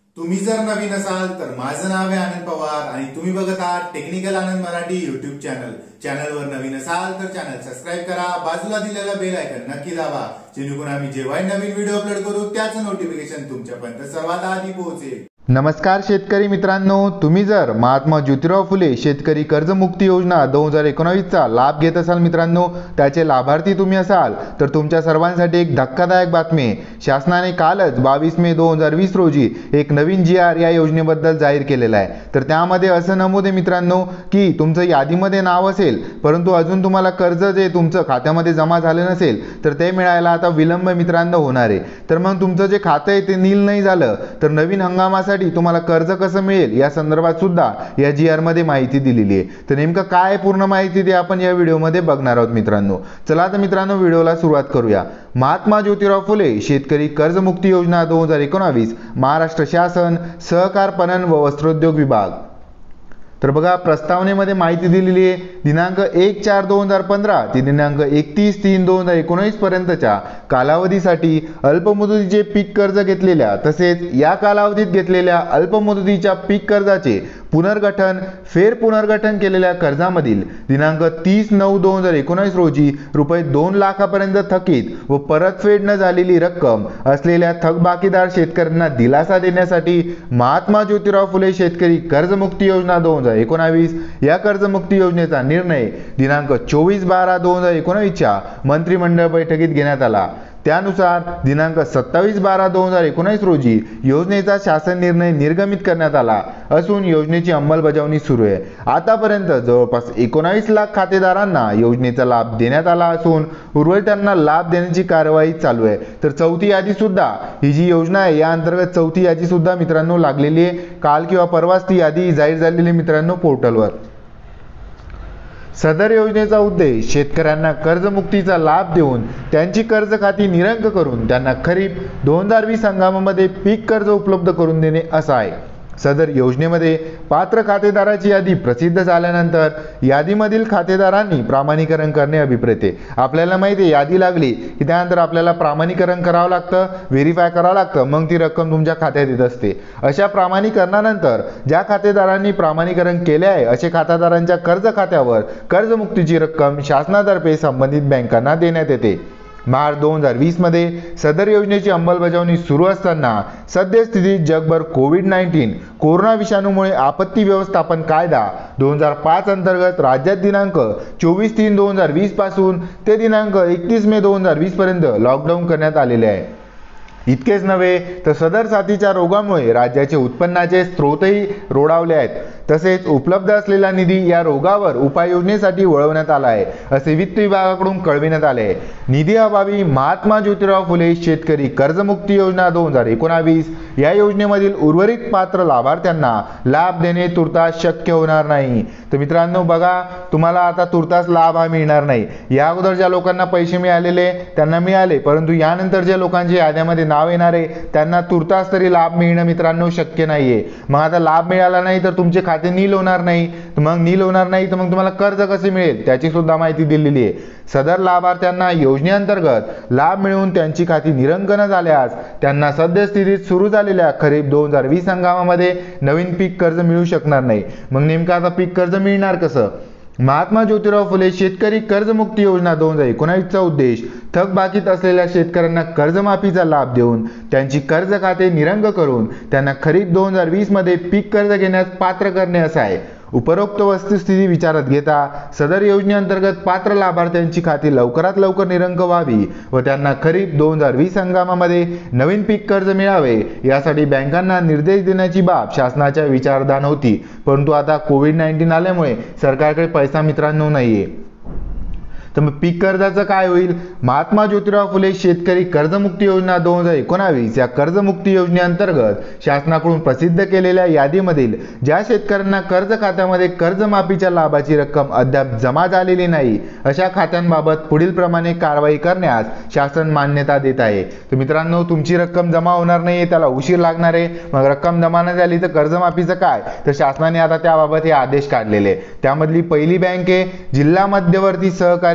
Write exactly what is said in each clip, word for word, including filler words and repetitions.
तुम्ही जर नवीन असाल तर माझं नाव आहे आनंद पवार आणि तुम्ही बघत आहात technical Anand Marathi YouTube channel. चॅनलवर नवीन असाल तर चॅनल सबस्क्राईब करा, बाजूला दिलेला बेल आयकॉन नक्की दाबा, जेणेकरून आम्ही जेव्हा नवीन व्हिडिओ अपलोड करू त्याचं नोटिफिकेशन तुमच्यापर्यंत सर्वात आधी पोहोचेल। नमस्कार शेतकरी मित्रांनो, तुम्ही जर महात्मा ज्योतिराव फुले शेतकरी कर्जमुक्ती योजना दोन हजार एकोणावीसचा लाभ घेत असाल मित्रांनो, त्याचे लाभार्थी तुम्ही असाल तर तुमच्या सर्वांसाठी एक धक्कादायक बातमी आहे। शासनाने कालच बावीस मे दोन हजार वीस रोजी एक नवीन जी आर या योजनेबद्दल जाहीर केलेला आहे। तर त्यामध्ये असं नमूद आहे मित्रांनो की तुमचं यादीमध्ये नाव असेल परंतु अजून तुम्हाला कर्ज जे तुमचं खात्यामध्ये जमा झाले नसेल तर ते मिळायला आता विलंब मित्रांनो होणार आहे। तर मग तुमचं जे खातं आहे ते नील नाही झालं तर नवीन हंगामासाठी तुम्हाला कर्ज कसं मिळेल या संदर्भात सुद्धा या जी आर मध्ये माहिती दिलेली आहे। तर नेमकं काय पूर्ण माहिती ते आपण या व्हिडिओमध्ये बघणार आहोत मित्रांनो। चला तर मित्रांनो व्हिडिओला सुरुवात करूया। महात्मा ज्योतिराव फुले शेतकरी कर्जमुक्ती योजना दोन हजार एकोणावीस, महाराष्ट्र शासन, सहकार पणन व वस्त्रोद्योग विभाग। तर बघा प्रस्तावनेमध्ये माहिती दिलेली आहे। दिनांक एक चार दोन हजार पंधरा ते दिनांक एकतीस तीन दोन हजार एकोणीस पर्यंतच्या कालावधीसाठी अल्पमुदतीचे पीक कर्ज घेतलेल्या तसेच या कालावधीत घेतलेल्या अल्पमुदतीच्या पीक कर्जाचे पुनर्गठन फेर पुनर्गठन केलेल्या कर्जामधील दिनांक तीस नऊ दोन हजार एकोणीस रोजी रुपये दोन लाखापर्यंत थकीत व परतफेड न झालेली रक्कम असलेल्या थकबाकीदार शेतकऱ्यांना दिलासा देण्यासाठी महात्मा ज्योतिराव फुले शेतकरी कर्जमुक्ती योजना दोन हजार एकोणावीस या कर्जमुक्ती योजनेचा निर्णय दिनांक चोवीस बारा दोन हजार एकोणावीसच्या मंत्रिमंडळ बैठकीत घेण्यात आला। त्यानुसार दिनांक सत्तावीस बारा दोन हजार एकोणीस रोजी योजनेचा शासन निर्णय निर्गमित करण्यात आला असून योजनेची अंमलबजावणी सुरू आहे। आतापर्यंत जवळपास एकोणावीस लाख खातेदारांना योजनेचा लाभ देण्यात आला असून उर्वरितांना लाभ देण्याची कार्यवाही चालू आहे। तर चौथी यादी सुद्धा ही जी योजना आहे या अंतर्गत चौथी यादी सुद्धा मित्रांनो लागलेली आहे। काल किंवा परवाच ती यादी जाहीर झालेली मित्रांनो पोर्टलवर। सदर योजनेचा उद्देश शेतकऱ्यांना कर्जमुक्तीचा लाभ देऊन त्यांची कर्ज खाती निरंक करून त्यांना खरीप दोन हजार वीस हंगामामध्ये पीक कर्ज उपलब्ध करून देणे असा आहे। सदर योजनेमध्ये पात्र खातेदाराची यादी प्रसिद्ध झाल्यानंतर यादीमधील खातेदारांनी प्रामाणिकरण करणे अभिप्रेत आहे। आपल्याला माहिती आहे यादी लागली की त्यानंतर आपल्याला प्रामाणिकरण करावं लागतं, व्हेरीफाय करावं लागतं, मग ती रक्कम तुमच्या खात्यात येत असते। अशा प्रामाणिकरणानंतर ज्या खातेदारांनी प्रामाणिकरण केले आहे अशा खातेदारांच्या कर्ज खात्यावर कर्जमुक्तीची रक्कम शासनातर्फे संबंधित बँकांना देण्यात येते। मार्च दोन हजार वीस मध्ये सदर योजनेची अंमलबजावणी सुरू असताना सद्यस्थितीत जगभर कोविड नाईन्टीन कोरोना विषाणूमुळे आपत्ती व्यवस्थापन कायदा दोन हजार पाच अंतर्गत राज्यात दिनांक चोवीस तीन दोन हजार वीस पासून ते दिनांक एकतीस मे दोन हजार वीस पर्यंत लॉकडाऊन करण्यात आलेले आहे। इतकेच नव्हे तर सदर साथीच्या रोगामुळे राज्याचे उत्पन्नाचे स्रोतही रोडावले आहेत, तसेच उपलब्ध असलेला निधी या रोगावर उपाययोजनेसाठी वळवण्यात आला आहे असे वित्त विभागाकडून कळविण्यात आले आहे। निधी अभावी महात्मा ज्योतिराव फुले शेतकरी कर्जमुक्ती योजना दोन हजार एकोणावीस या योजनेमधील उर्वरित पात्र लाभार्थ्यांना लाभ देणे तुर्तास शक्य होणार नाही। तर मित्रांनो बघा, तुम्हाला आता तुर्तास लाभ हा मिळणार नाही। या अगोदर ज्या लोकांना पैसे मिळालेले त्यांना मिळाले, परंतु यानंतर ज्या लोकांच्या याद्यामध्ये नाव येणार आहे त्यांना तुर्तास तरी लाभ मिळणं मित्रांनो शक्य नाहीये। मग आता लाभ मिळाला नाही तर तुमचे खाते नील होणार नाही, मग नील होणार नाही तर मग तुम्हाला कर्ज कसे मिळेल त्याची सुद्धा माहिती दिलेली आहे। सदर लाभार्थ्यांना योजनेअंतर्गत लाभ मिळवून त्यांची खाती निरंक न झाल्यास त्यांना सद्यस्थितीत सुरू झालेल्या खरीप दोन हजार वीस हंगामामध्ये नवीन पीक कर्ज मिळू शकणार नाही। मग नेमकं आता पीक कर्ज मिळणार कसं? महात्मा ज्योतिराव फुले शेतकरी कर्जमुक्ती योजना दोन हजार एकोणावीसचा उद्देश थकबाकीत असलेल्या शेतकऱ्यांना कर्जमाफीचा लाभ देऊन त्यांची कर्ज खाते निरंक करून त्यांना खरीप दोन हजार वीस मध्ये पीक कर्ज घेण्यास पात्र करणे असा आहे। उपरोक्त वस्तुस्थिती विचारात घेता सदर योजनेअंतर्गत पात्र लाभार्थ्यांची खाती लवकरात लवकर निरंक व्हावी व त्यांना खरीप दोन हजार वीस हंगामामध्ये नवीन पीक कर्ज मिळावे यासाठी बँकांना निर्देश देण्याची बाब शासनाच्या विचारधान होती, परंतु आता कोविड नाईन्टीन आल्यामुळे सरकारकडे पैसा मित्रांनो नाहीये। तर मग पीक कर्जाचं काय होईल? महात्मा ज्योतिराव फुले शेतकरी कर्जमुक्ती योजना दोन हजार एकोणावीस या कर्जमुक्ती योजनेअंतर्गत शासनाकडून प्रसिद्ध केलेल्या यादीमधील ज्या शेतकऱ्यांना कर्ज खात्यामध्ये कर्जमाफीच्या लाभाची रक्कम अद्याप जमा झालेली नाही अशा खात्यांबाबत पुढील प्रमाणे कारवाई करण्यास शासन मान्यता देत आहे। तर मित्रांनो तुमची रक्कम जमा होणार नाही, त्याला उशीर लागणार आहे, मग रक्कम जमा न झाली तर कर्जमाफीचं काय? तर शासनाने आता त्याबाबत हे आदेश काढलेले। त्यामधली पहिली बँक आहे जिल्हा मध्यवर्ती सहकारी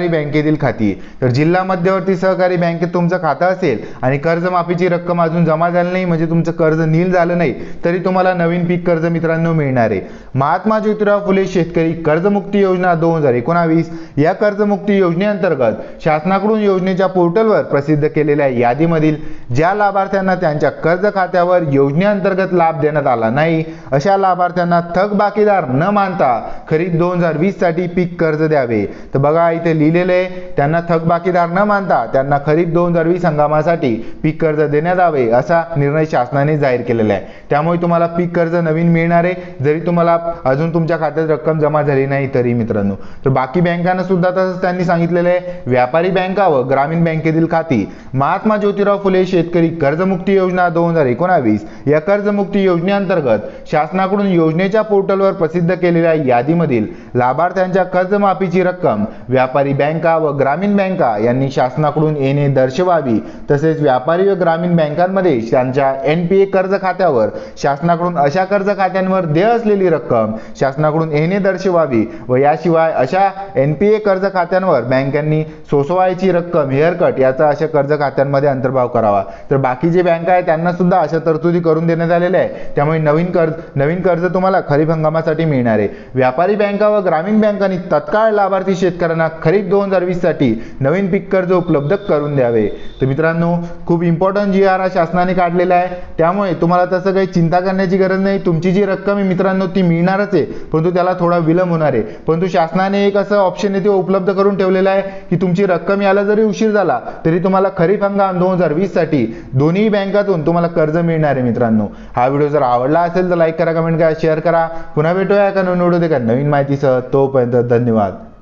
सहकारी बँकेतील खाती. तर जिल्हा मध्यवर्ती सहकारी बँकेत तुमचं खातं असेल आणि कर्जमाफीची रक्कम अजून जमा झाली नाही, म्हणजे तुमचं कर्ज नील झालं नाही, तरी तुम्हाला नवीन पीक कर्ज मित्रांनो मिळणार आहे. महात्मा ज्योतिराव फुले शेतकरी कर्जमुक्ती योजना दोन हजार एकोणावीस या कर्जमुक्ती योजनेअंतर्गत शासनाकडून योजनेच्या पोर्टलवर प्रसिद्ध केलेल्या यादीमधील ज्या लाभार्थ्यांना त्यांच्या कर्ज खात्यावर योजनेअंतर्गत लाभ देण्यात आला नाही अशा लाभार्थ्यांना थकबाकीदार न मानता खरीप दोन हजार वीस साठी पीक कर्ज द्यावे. तर बघा इथे लिहिलेले आहे, त्यांना थकबाकीदार न मानता त्यांना खरीप दोन हजार वीस हंगामासाठी पीक कर्ज देण्यात यावे असा निर्णय शासनाने जाहीर केलेला आहे. त्यामुळे तुम्हाला पीक कर्ज नवीन मिळणार आहे, जरी तुम्हाला अजून तुमच्या खात्यात रक्कम जमा झाली नाही तरी मित्रांनो. तर बाकी बँकांना सुद्धा तसंच त्यांनी सांगितलेलं आहे. व्यापारी बँका व ग्रामीण बँकेतील खाती महात्मा ज्योतिराव फुले शेतकरी कर्जमुक्ती योजना दोन हजार एकोणावीस या कर्जमुक्ती योजनेअंतर्गत शासनाकडून योजनेच्या पोर्टलवर प्रसिद्ध केलेल्या यादीमधील लाभार्थ्यांच्या कर्जमाफीची रक्कम व्यापारी बँका व ग्रामीण बँका यांनी शासनाकडून येणे दर्शवावी. तसेच व्यापारी व ग्रामीण बँकांमध्ये त्यांच्या एनपीए कर्ज खात्यावर शासनाकडून अशा कर्ज खात्यांवर देय असलेली रक्कम शासनाकडून येणे दर्शवावी व याशिवाय अशा एनपीए कर्ज खात्यांवर बँकांनी सोसवायची रक्कम हेअरकट याचा अशा कर्ज खात्यांमध्ये अंतर्भाव करावा. तर बाकी जे बँका आहे त्यांना सुद्धा अशा तरतुदी करून देण्यात आलेल्या आहे. त्यामुळे नवीन कर्ज नवीन कर्ज तुम्हाला खरीप हंगामासाठी मिळणार आहे. व्यापारी बँका व ग्रामीण बँकांनी तत्काळ लाभार्थी शेतकऱ्यांना खरीप दोन हजार वीस साठी नवीन पीक कर्ज उपलब्ध करून द्यावे. तर मित्रांनो खूप इम्पॉर्टंट जी आर शासनाने काढलेला आहे, त्यामुळे तुम्हाला तसं काही चिंता करण्याची गरज नाही. तुमची जी रक्कम आहे मित्रांनो ती मिळणारच आहे, परंतु त्याला थोडा विलंब होणार आहे. परंतु शासनाने एक असं ऑप्शन आहे ते उपलब्ध करून ठेवलेलं आहे की तुमची रक्कम याला जरी उशीर झाला तरी तुम्हाला खरीप हंगाम दोन हजार वीस साठी दोन्ही बँकातून तुम्हाला कर्ज मिळणार आहे. मित्रांनो हा व्हिडिओ जर आवडला असेल तर लाईक करा, कमेंट करा, शेअर करा. पुन्हा भेटूया एका नवीन व्हिडिओ नवीन माहितीसह. तोपर्यंत धन्यवाद.